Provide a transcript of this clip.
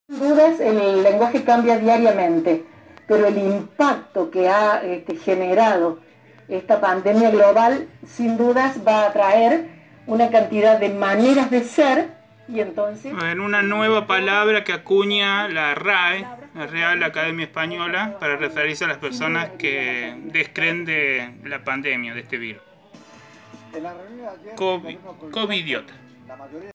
Sin dudas el lenguaje cambia diariamente, pero el impacto que ha generado esta pandemia global sin dudas va a traer una cantidad de maneras de ser y entonces... En una nueva palabra que acuña la RAE, la Real Academia Española, para referirse a las personas que descreen de la pandemia, de este virus. Covidiota.